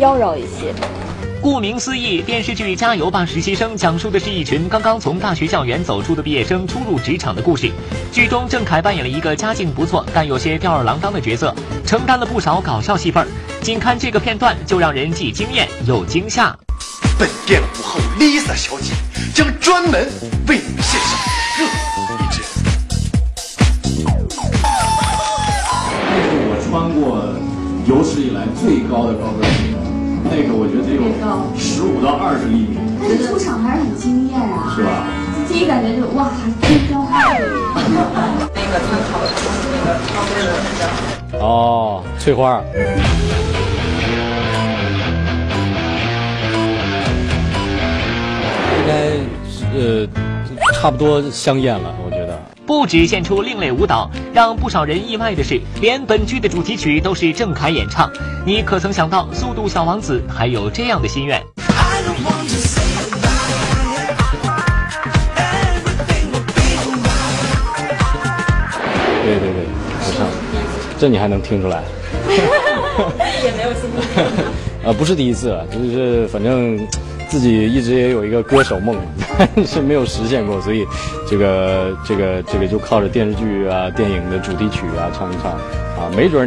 妖娆一些。 顾名思义，电视剧《加油吧实习生》讲述的是一群刚刚从大学校园走出的毕业生初入职场的故事。剧中，郑恺扮演了一个家境不错但有些吊儿郎当的角色，承担了不少搞笑戏份。仅看这个片段，就让人既惊艳又惊吓。 本店午后 Lisa 小姐将专门为你们献上热一支。 那是我穿过有史以来最高的高跟鞋。那个我觉得得有15到20厘米， 但是出场还是很惊艳啊， 是吧？ 第一感觉就哇，还真高。 那个他炒的就是那个高贵的那个。 哦，翠花。应该差不多香艳了，我觉得。 不止献出另类舞蹈，让不少人意外的是，连本剧的主题曲都是郑恺演唱。你可曾想到，《速度小王子》还有这样的心愿？ 对，不唱，这你还能听出来？ 也没有新意。 不是第一次了，就是反正自己一直也有一个歌手梦，但是没有实现过，所以这个就靠着电视剧啊、电影的主题曲啊唱一唱啊，没准